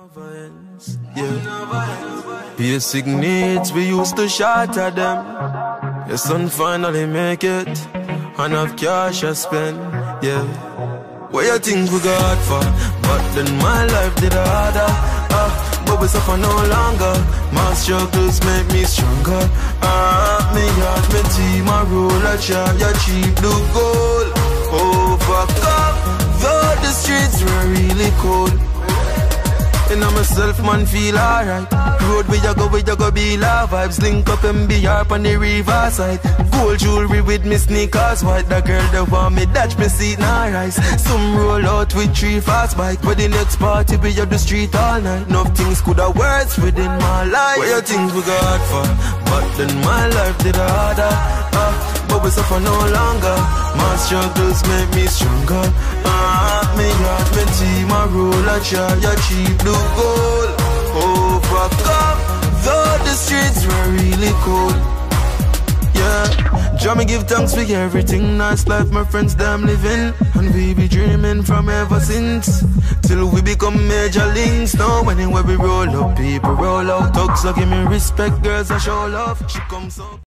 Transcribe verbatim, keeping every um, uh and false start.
Yeah, basic needs, we used to shatter them. Your son finally make it, and have cash I spend. Yeah, what you think we got for? But then my life did harder. Ah, but we suffer no longer. My struggles make me stronger. Ah, me heart, me team, I roll a shot, you cheap blue gold. Overcome, though the streets were really cold. And I myself, man, feel alright. Road where you go, where you go, be la vibes. Link up and be up on the riverside. Gold jewelry with me sneakers white. The girl that want me dash me seat now rise. Some roll out with three fast bike. But the next party be up the street all night. Enough things could have words within my life. What you think we got for? But then my life did harder. Ah, but we suffer no longer. My struggles make me stronger. Ah, me heart, me team, I roll a shot, you cheap blue gold. Overcome, though the streets were really cold. Yeah, Jah me give thanks for everything. Nice life my friends them living, and we be dreaming from ever since, till we become major links. Now anywhere we roll up, people roll out. Thugs so give me respect, girls I show love. She comes up.